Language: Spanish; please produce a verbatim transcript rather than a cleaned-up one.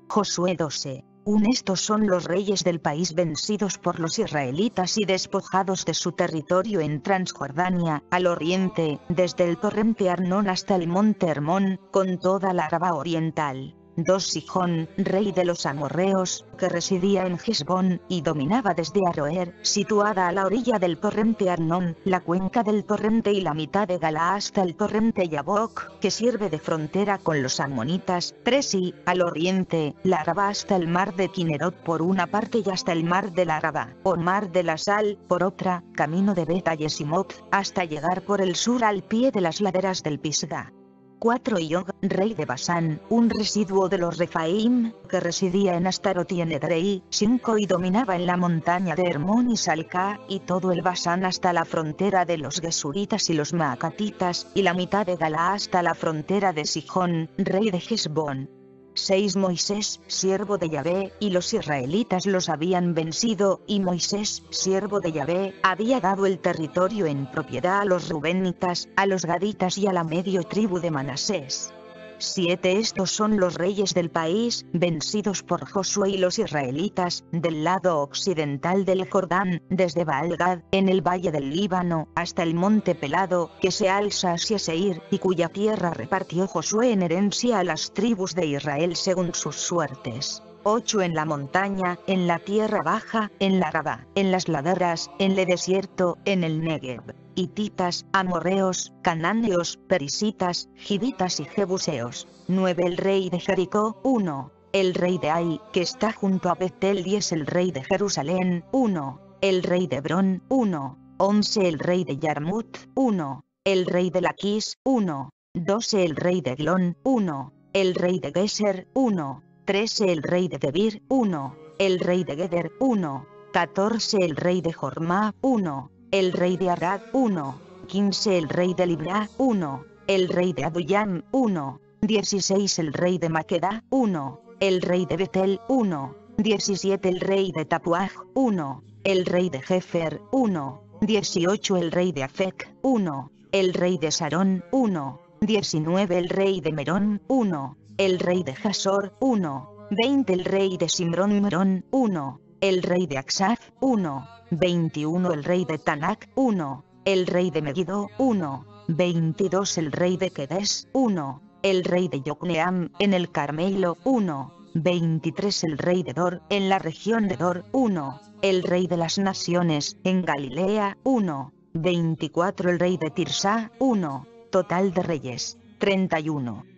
Josué doce. uno Estos son los reyes del país vencidos por los israelitas y despojados de su territorio en Transjordania, al oriente, desde el torrente Arnón hasta el monte Hermón, con toda la Araba oriental. dos Sihón, rey de los amorreos, que residía en Hesbón, y dominaba desde Aroer, situada a la orilla del torrente Arnón, la cuenca del torrente y la mitad de Galá hasta el torrente Yabok, que sirve de frontera con los amonitas. tres Y, al oriente, la Araba hasta el mar de Kinerot por una parte y hasta el mar de la Araba, o mar de la Sal, por otra, camino de Bet Yesimot, hasta llegar por el sur al pie de las laderas del Pisga. cuatro Y Og, rey de Basán, un residuo de los Refaim, que residía en Astarot y en Edrei. cinco Y dominaba en la montaña de Hermón y Salca, y todo el Basán hasta la frontera de los Gesuritas y los Maacatitas, y la mitad de Galá hasta la frontera de Sihón, rey de Hesbón. seis Moisés, siervo de Yahvé, y los israelitas los habían vencido, y Moisés, siervo de Yahvé, había dado el territorio en propiedad a los Rubenitas, a los Gaditas y a la medio tribu de Manasés. siete Estos son los reyes del país, vencidos por Josué y los israelitas, del lado occidental del Jordán, desde Baal-Gad, en el valle del Líbano, hasta el monte Pelado, que se alza hacia Seir, y cuya tierra repartió Josué en herencia a las tribus de Israel según sus suertes. ocho En la montaña, en la tierra baja, en la Araba, en las laderas, en el desierto, en el Negev. Hititas, amorreos, cananeos, perisitas, givitas y jebuseos. nueve El rey de Jericó. uno El rey de Ai, que está junto a Betel. diez El rey de Jerusalén. uno El rey de Hebrón. uno once El rey de Yarmut. uno El rey de Laquis. uno doce El rey de Glón. uno El rey de Geser. uno trece El rey de Debir. uno El rey de Geder. uno catorce El rey de Jormá. uno El rey de Arad. uno quince El rey de Libna. uno El rey de Adullam. uno dieciséis El rey de Maqueda. uno El rey de Betel. uno diecisiete El rey de Tapuaj. uno El rey de Jefer. uno dieciocho El rey de Afec. uno El rey de Sarón. uno diecinueve El rey de Merón. uno El rey de Jasor. uno veinte El rey de Simrón Merón. uno El rey de Aksaf. uno veintiuno El rey de Tanac. uno El rey de Megiddo. uno veintidós El rey de Kedes. uno El rey de Yocneam, en el Carmelo. uno veintitrés El rey de Dor, en la región de Dor. uno El rey de las naciones, en Galilea. uno veinticuatro El rey de Tirsa. uno Total de reyes, treinta y uno.